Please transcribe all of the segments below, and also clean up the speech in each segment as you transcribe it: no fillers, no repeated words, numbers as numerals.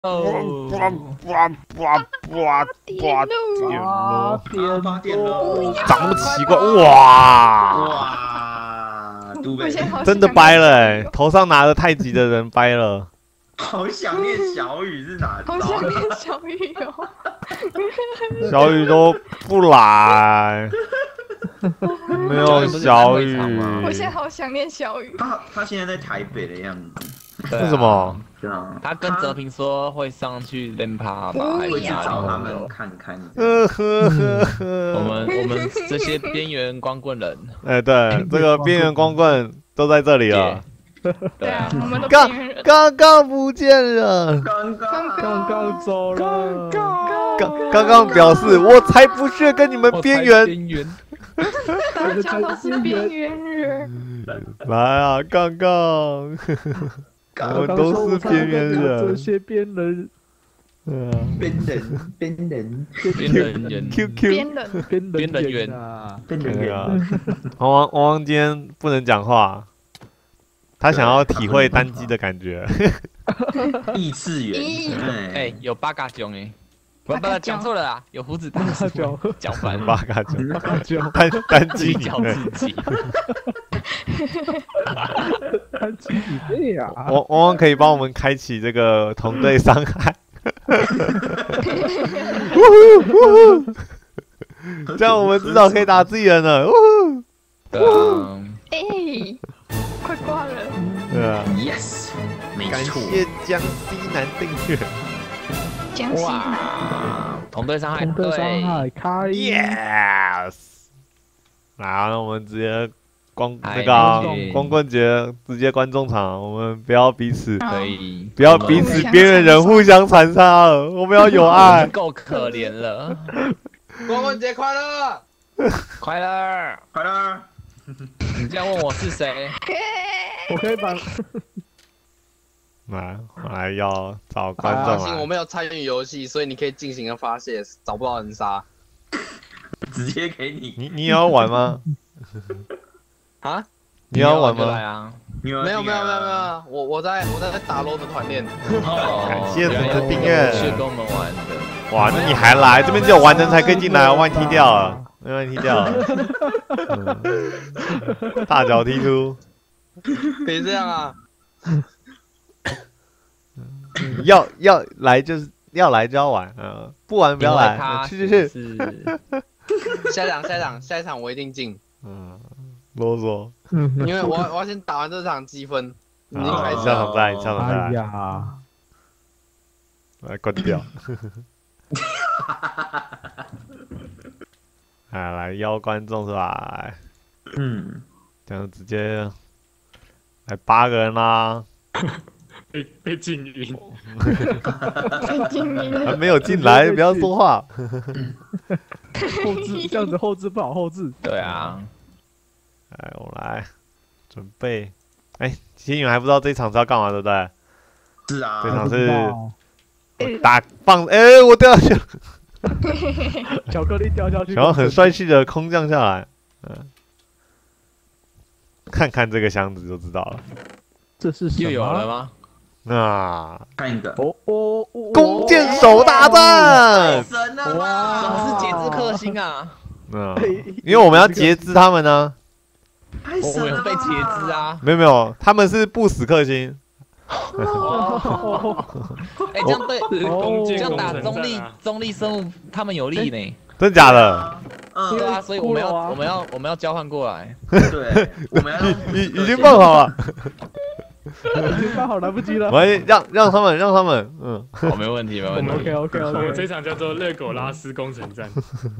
哦， 八点喽！ 长那么奇怪，哇！ 哇，杜贝， 真的掰了哎，头上拿着太极的人掰了。 好想念小雨是哪招？ 好想念小雨哦。 小雨都不来，没有小雨。 我现在好想念小雨。 他现在在台北的样子。 为什么？ 对啊， 他跟泽平说会上去练趴吧，还是会去找他们哪里？ 看看。 我们这些边缘光棍人， 哎，对，这个边缘光棍都在这里了。 对啊，我们都边缘人。 刚刚不见了， 刚刚走了， 刚刚表示我才不是跟你们边缘。 大家都是边缘人。 来啊，刚刚。我们都是边缘人， 这些边人， 边人 ，QQ， 边人员啊， 边人员。 汪汪今天不能讲话，他想要体会单机的感觉。 异次元， 哎，有八嘎囧哎，不，讲错了啊，有胡子大叔，讲反了， 八嘎囧，单机叫自己。 单机里面呀， 汪汪可以帮我们开启这个同队伤害。这样我们至少可以打自己人了。 哎，快挂了。 对啊 ，yes， 没感错。 谢江西南订阅。 江西哇，同队伤害， 同队伤害开 ，yes。来，那我们直接光棍节直接观众场，我们不要彼此可以， 不要彼此边缘人互相残杀了，我们要有爱。 够可怜了。 光棍节快乐！ 快乐！ 快乐！ 你这样问我是谁？ 我可以把。 来要找观众放心，我没有参与游戏，所以你可以尽情的发泄，找不到人杀。 直接给你。 你也要玩吗？ 啊？ 你要玩吗？ 没有，我在打 LOL 的团练。 感谢粉丝订阅。 是跟我们玩的。 哇，那你还来？这边只有完人才可以进来，万踢掉了，万踢掉了。大脚踢出。 别这样啊！ 要来就是要来就要玩，不玩不要来，去。 下一场我一定进。 啰嗦。 因为我要先打完这场积分，已经开始。 下场再来。 哎呀， 来关掉。来邀观众是吧？这样直接来8个人啦。 被禁晕， 还没有进来，不要说话。 后置这样子后置不好后置。 对啊。 我来准备。新宇还不知道这一场是要干嘛，对不对？ 是啊。 这场是打放，我掉下去了。 巧克力掉下去， 然后很帅气的空降下来。看看这个箱子就知道了。 这是又有了吗？ 看一个弓箭手大战！ 神了哇，怎么是节制克星啊？ 因为我们要截肢他们呢。 我们也是被截肢啊。 没有，他们是不死克星。 这样对，这样打中立生物，他们有利呢。 真假的？ 对啊，所以我们要交换过来。 对，我们要已经放好了。 已经放好，来不及了。 我让他们， 好，没问题。 OK。 我们这场叫做热狗拉斯工程战。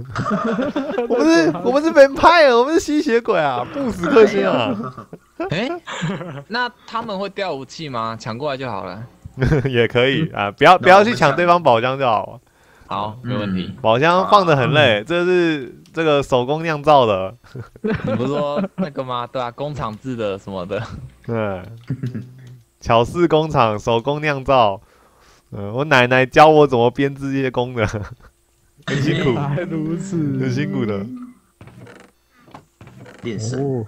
我们是Vampire，我们是吸血鬼啊，不死克星啊。 那他们会掉武器吗？抢过来就好了。 也可以啊，不要去抢对方宝箱就好了。 好，没问题。 宝箱放得很累，这是这个手工酿造的。 你不是说那个吗？对啊，工厂制的什么的。 对，巧事工厂手工酿造。我奶奶教我怎么编织这些工的，很辛苦， 如此， 很辛苦的。 变身。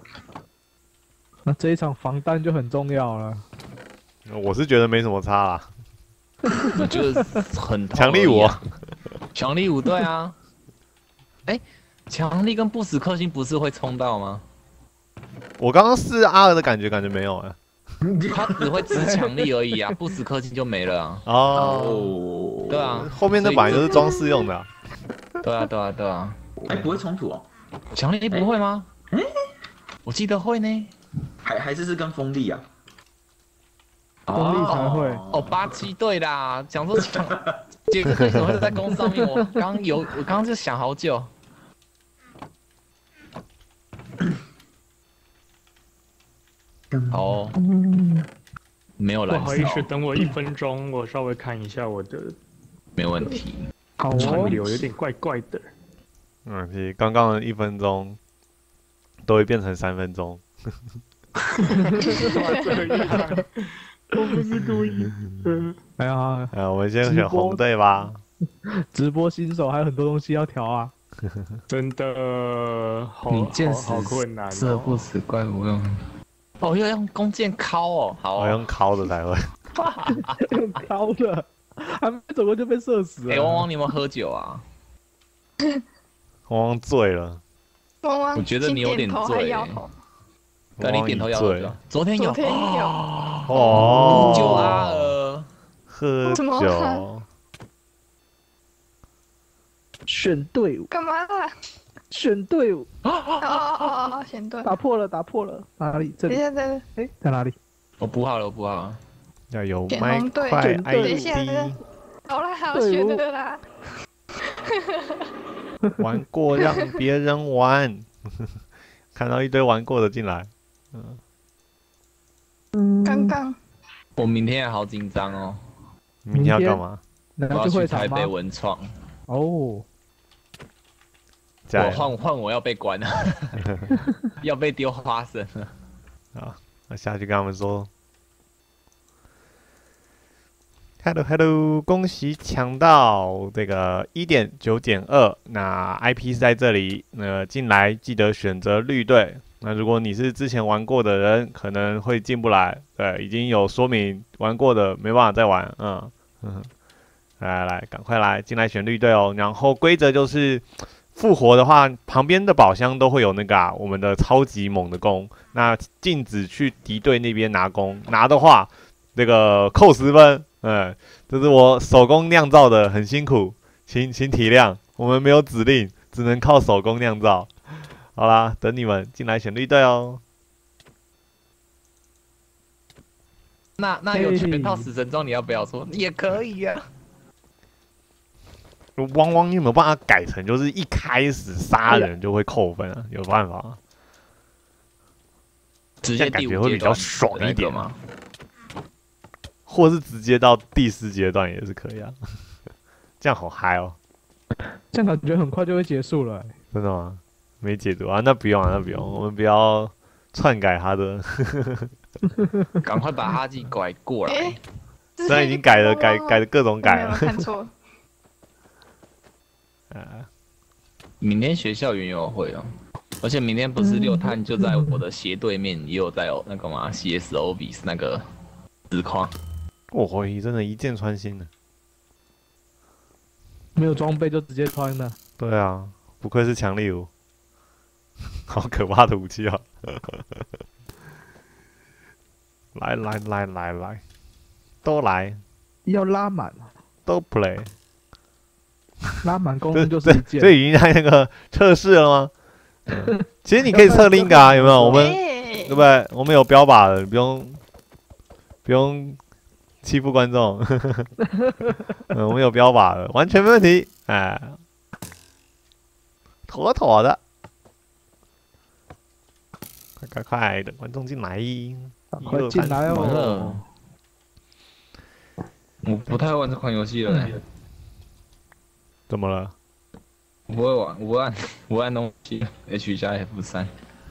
那这一场防弹就很重要了。 我是觉得没什么差啦。 我觉得很强力舞， 强力舞对啊。哎，强力跟不死氪星不是会冲到吗？ 我刚刚试阿尔的感觉没有啊。 他只会吃强力而已啊，不死氪星就没了啊。 哦， 对啊， 后面那本来就是装饰用的。 对啊，对啊，对啊。 哎，不会冲突哦。 强力不会吗？我记得会呢。 还是跟风力啊？ 风力才会。 哦，87对啦，讲说强，杰克为什么会在弓上面？我刚刚就想好久。哦，没有燃烧。 不好意思，等我1分钟，我稍微看一下我的。 没问题。 好串流有点怪怪的。 其实刚刚的1分钟都会变成3分钟。 我不是故意。 哎呀， 我们先选红队吧。 直播新手还有很多东西要调啊。 真的好困难。 射不死怪物用。哦，要用弓箭敲哦，好。 我用敲的才会。 用敲的，还没走过就被射死了。 哎，汪汪，你有没有喝酒啊？ 汪汪醉了。 汪汪， 我觉得你有点醉。对，你点头摇头。昨天有。 哦。 就阿尔。 喝酒。 选队伍。 干嘛啦？ 选队伍。 哦，选队。 打破了，哪里？这里。哎，在哪里？ 我补好了。 要有麦块 ID。 好啦，好学的啦。 玩过让别人玩，看到一堆玩过的进来。 刚刚。 我明天好紧张哦。 明天要干嘛？ 我要去台北文创。 哦。 换我要被关了，要被丢花生了。 好，那下去跟他们说 ，Hello， 恭喜抢到这个1.9.2，那 IP 是在这里，进来记得选择绿队。那如果你是之前玩过的人，可能会进不来，对，已经有说明玩过的没办法再玩，来，赶快来进来选绿队哦。然后规则就是。复活的话，旁边的宝箱都会有那个我们的超级猛的弓。那禁止去敌对那边拿弓，拿的话，这个扣10分。这是我手工酿造的，很辛苦，请体谅。我们没有指令，只能靠手工酿造。好啦，等你们进来选绿队哦。 那有全套死神装，你要不要说？也可以呀。 汪汪，你有没有办法改成就是一开始杀人就会扣分啊？有办法吗？ 直接感觉会比较爽一点吗？ 或是直接到第4阶段也是可以啊。这样好嗨哦！ 这样感觉很快就会结束了。 真的吗？没解读啊？那不用，我们不要篡改他的。 赶快把哈基改过来。 虽然已经改了各种改了。 看错。 明天学校园游会哦，而且明天不是6探就在我的斜对面，也有在那个嘛 CSOB 那个实况。 真的一箭穿心的， 没有装备就直接穿的。 对啊，不愧是强力武，好可怕的武器啊！来，都来， 要拉满， 都 play。 拉满攻就是一件， 这已经在那个测试了吗？其实你可以测另一个啊，有没有？我们对不对？我们有标靶的，不用欺负观众。我们有标靶的，完全没问题。妥妥的。快，等观众进来。 快进来哦！ 我不太玩这款游戏了。 怎么了？ 我不会玩，我不按东西 H 加 F3。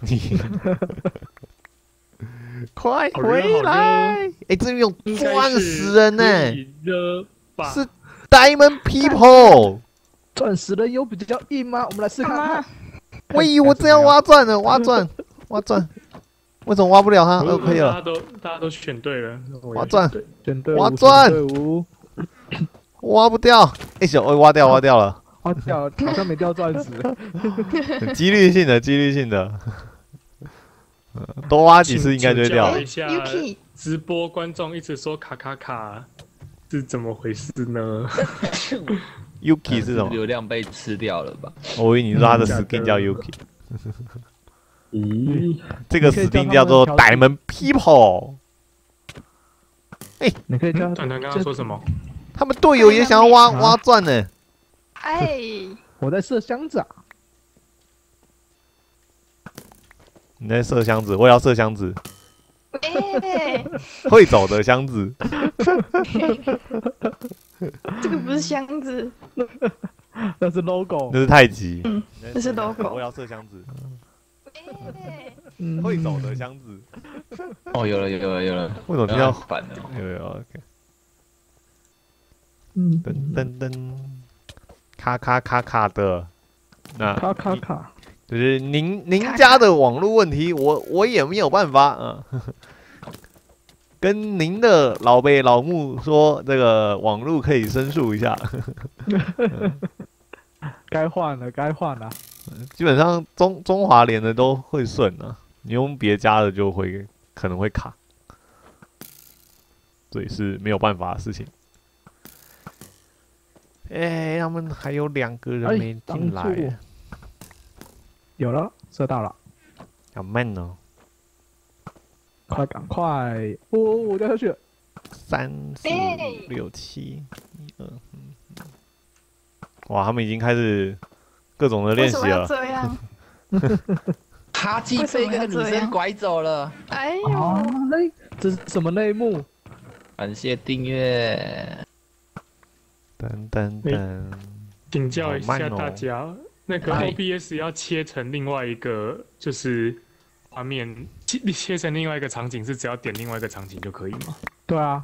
快回来！这边有钻石人呢，是 Diamond People。 钻石人有比较硬吗？我们来试看看。 我这样挖钻了，挖钻，为什么挖不了它？可以了。 大家都选对了。 挖钻， 选对挖钻。 挖不掉，挖掉了， 哦，掉，好像没掉钻石。 几率性的，多挖几次应该就会掉。 一下直播观众一直说卡卡卡是怎么回事呢 ？Yuki 是什么？ 流量被吃掉了吧？ 我以为你说他的 skin 叫 Yuki。 咦， 这个 skin 叫做 Diamond People。 你可以叫团团刚刚说什么？ 他们队友也想要挖钻呢。 哎， 我在射箱子啊！ 你在射箱子，我也要射箱子。 哎， 会走的箱子。 这个不是箱子， 那是 logo。 那是太极。 那是 logo。 我也要射箱子。 哎， 会走的箱子。 哦，有了。 为什么听到反了？ 有 OK。 嗯， 噔，卡的。那卡。 就是您家的网络问题，我也没有办法啊。跟您的老辈老木说，这个网络可以申诉一下。 该换了。 基本上中华联的都会顺啊，你用别家的就可能会卡，这也是没有办法的事情。他们还有2个人没进来。 有了，射到了， 好慢哦！ 赶快！我掉下去了。 3、4、5、6、7、1、2。哇，他们已经开始各种的练习了。 为什么要这样？ 哈基被一个女生拐走了。 哎呦， 这是什么内幕？ 感谢订阅。 噔， 请教一下大家。那个 OBS 要切成另外一个，就是画面切成另外一个场景，是只要点另外一个场景就可以吗？ 对啊。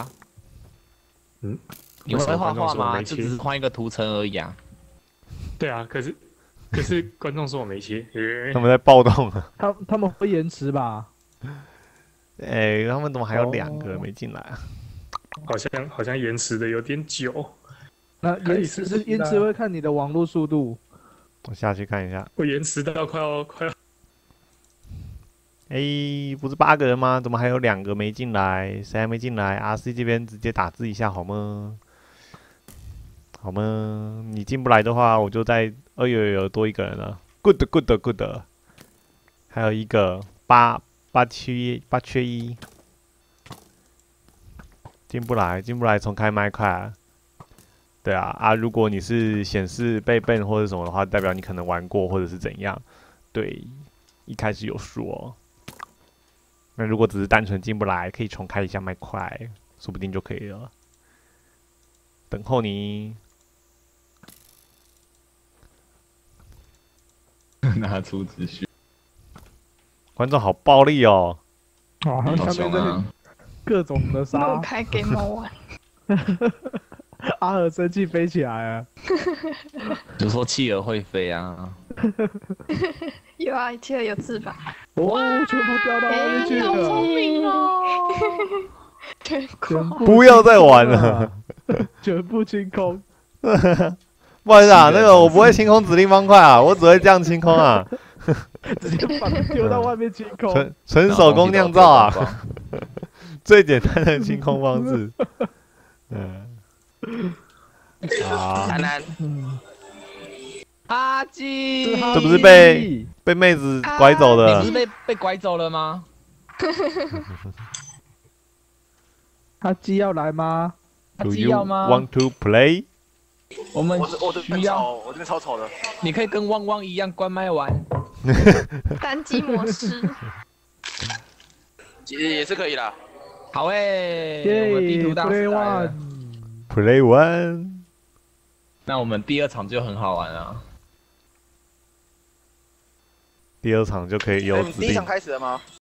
你会画画吗？就只是换一个图层而已啊。 对啊，可是观众说我没切， 他们在暴动啊。 他们会延迟吧？ 他们怎么还有2个没进来啊？ 好像延迟的有点久。 那延迟会看你的网络速度。 我下去看一下。 我延迟到快要。 不是8个人吗？怎么还有2个没进来？谁还没进来 ？RC 这边直接打字一下好吗？你进不来的话，我就在有多1个人了。Good， 还有一个8缺1，进不来，重开麦块。对啊，如果你是显示被 ban 或者什么的话，代表你可能玩过或者是怎样。对，一开始有数哦。那如果只是单纯进不来，可以重开一下麦块，说不定就可以了。等候你。 拿出资讯。 观众好暴力哦！ 下面这各种的杀。 我开 game on。 阿尔生气飞起来了。 就说企鹅会飞啊。 有啊，企鹅有翅膀。 全部掉到外面去了。 好聪明哦！ 不要再玩了。 全部清空。 不好意思啊，那个我不会清空指令方块啊，我只会这样清空啊。 直接把它丢到外面清空。 纯手工酿造啊。最简单的清空方式。 难。哈基， 这不是被妹子拐走的？ 你不是被拐走了吗？ 哈基要来吗？ 哈基要吗 ？Want to play？ 我这边超丑的。 你可以跟汪汪一样关麦玩。 单机模式。 也是可以啦。 好我们地图大师来了。 Play one。 那我们第2场就很好玩啊。 第2场就可以有指定。 第1场开始了吗？